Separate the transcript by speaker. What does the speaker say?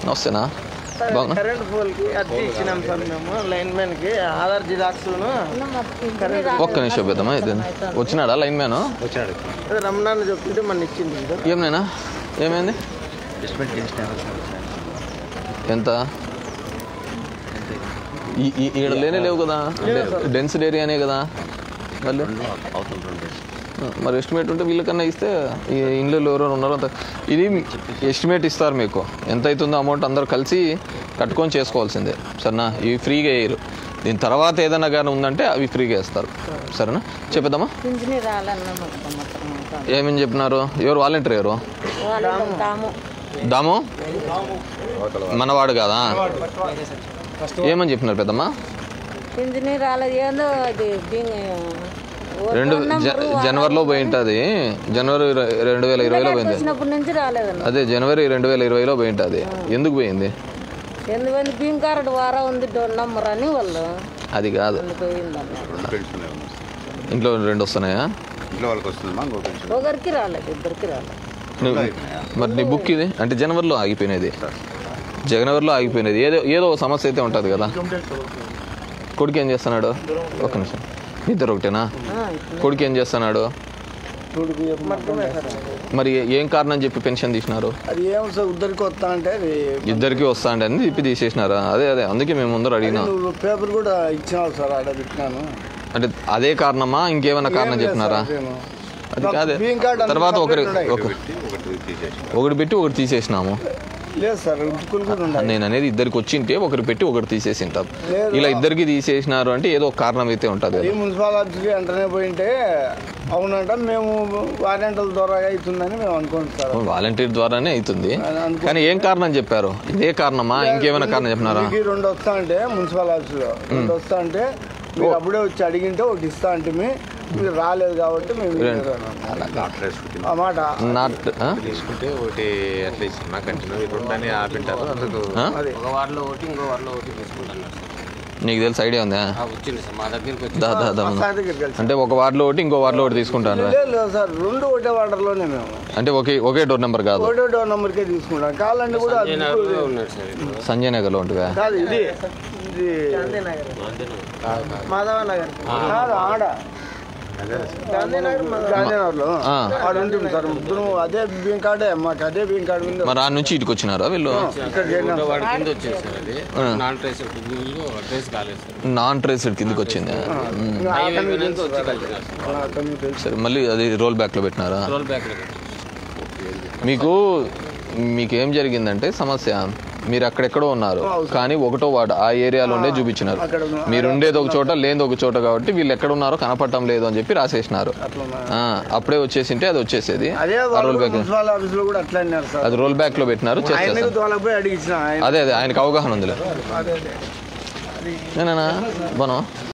Speaker 1: వస్తేనా బాగున్నా
Speaker 2: current pole కి అద్దె ఇచ్చినాం సార్ మేము లైన్ మ్యాన్ కి ఆధార్ జిరాక్స్
Speaker 1: ఒక్క నిమిషం పెద్దమ్మా ఇది వచ్చినాడా లైన్ మ్యాన్
Speaker 3: వచ్చాడు
Speaker 2: రమణాన్ని చెప్తుంటే మన ఇచ్చింది
Speaker 1: ఏమైనా ఏమైంది ఎంత ఈడ లేనే లేవు కదా డెన్సిటీ ఏరియానే కదా మళ్ళీ మరి ఎస్టిమేట్ ఉంటే వీళ్ళకన్నా ఇస్తే ఈ ఇంట్లో ఎవరెవరు ఉన్నారో అంత ఇది ఎస్టిమేట్ ఇస్తారు మీకు ఎంత అవుతుందో అమౌంట్ అందరు కలిసి కట్టుకొని చేసుకోవాల్సిందే సరేనా ఇవి ఫ్రీగా వేయరు దీని తర్వాత ఏదైనా కానీ ఉందంటే అవి ఫ్రీగా వేస్తారు సరేనా చెప్పేద్దామా ఏమేమి చెప్పినారు ఎవరు వాలంటీర్ ఎవరు దాము మనవాడు కాదా ఏమని చెప్పినారు పెద్దమ్మా జనవరిలో పోయి ఉంటుంది జనవరి 2020లో పోయింది అదే జనవరి 2020లో పోయి ఉంటుంది ఎందుకు పోయింది
Speaker 4: బియ్యం కార్డు వారా ఉంది నంబర్ అని వాళ్ళు
Speaker 1: అది కాదు ఇంట్లో 2 వస్తున్నాయా
Speaker 4: ఒకరికి రాలేదు ఇద్దరికి రాలేదు
Speaker 1: మరి నీ బుక్ ఇది అంటే జనవరిలో ఆగిపోయినది ఏదో సమస్య అయితే ఉంటుంది కదా కొడుకు ఏం చేస్తున్నాడు ఒక నిమిషం ఇద్దరు ఒకటేనా కొడుకు ఏం చేస్తున్నాడు మరి ఏం కారణం చెప్పి పెన్షన్ తీసినారు ఇద్దరికి వస్తా అంటే అని చెప్పి తీసేసినారా అదే అందుకే మేము ముందర అడిగినాం
Speaker 2: పేపర్ కూడా ఇచ్చినారు సార్ ఆడ పెట్టినాను
Speaker 1: అంటే అదే కారణమా ఇంకేమైనా కారణం చెప్పినారా అది కాదే తర్వాత ఒకటి పెట్టి ఒకటి తీసేసినాము
Speaker 2: లేదు సార్
Speaker 1: నేను అనేది ఇద్దరికి వచ్చింటే ఒకరు పెట్టి ఒకటి తీసేసింటారు ఇలా ఇద్దరికి తీసేసినారు అంటే ఏదో ఒక కారణం అయితే ఉంటుంది
Speaker 2: మున్సిపల్ ఆఫీస్కి వెంటనే పోయింటే అవునంట మేము వాలంటీర్ల ద్వారా అవుతుందని మేము అనుకుంటాం
Speaker 1: వాలంటీర్ ద్వారానే అవుతుంది కానీ ఏం కారణం చెప్పారు ఇదే కారణమా ఇంకేమైనా కారణం చెప్పినారా
Speaker 2: 2 వస్తా అంటే మున్సిపల్ ఆఫీస్లో 2 వస్తా అంటే మీరు అప్పుడే వచ్చి అడిగింటే ఒకటి ఇస్తా అంటే మీరు రాలేదు కాబట్టి మేము
Speaker 3: తీసుకుంటే ఒకటి అట్లా ఇస్తున్నా కంటిన్యూ రెండని ఆపింటారు అందుకు ఒక వార్డులో ఒకటి ఇంకో వార్డులో ఒకటి తీసుకుంటున్నారు
Speaker 1: నీకు తెలిసి ఐడియా ఉందా
Speaker 3: వచ్చింది సార్ మా దగ్గరికి
Speaker 1: అంటే ఒక వార్డులో ఒకటి ఇంకో వార్డులో ఒకటి తీసుకుంటాను
Speaker 2: సార్ 2 ఒకటే వార్డర్లోనే మేము
Speaker 1: అంటే ఒకే డోర్ నెంబర్ కాదు
Speaker 2: ఒకటే డోర్ నెంబర్కే తీసుకుంటాం కావాలంటే కూడా
Speaker 1: సంజయ్ నగర్లో ఉంటుందా
Speaker 2: కాదు ఇది మాధవ నగర్ ఆడ గాంధీనగర్లో ఆడ ఉంటుంది సార్ అదే బియ్యం కార్డే మాకు అదే బియ్యం కార్డు ఉంది
Speaker 1: మరి ఆ నుంచి ఇటుకు వచ్చినారా వీళ్ళు నాన్ ట్రేస్డ్ కిందకి వచ్చింది సరే మళ్ళీ అది రోల్ బ్యాక్ లో పెట్టినారా మీకేం జరిగిందంటే సమస్య మీరు అక్కడెక్కడో ఉన్నారు కానీ ఒకటో వార్డు ఆ ఏరియాలోనే చూపించినారు మీరు ఉండేది ఒక చోట లేనిది ఒక చోట కాబట్టి వీళ్ళు ఎక్కడ ఉన్నారో కనపడటం లేదు అని చెప్పి రాసేసినారు అప్పుడే వచ్చేసింటే అది వచ్చేసేది రోల్ బ్యాక్ అది రోల్ బ్యాక్ లో పెట్టినారు అదే ఆయనకు అవగాహన ఉందిలే నేనా బను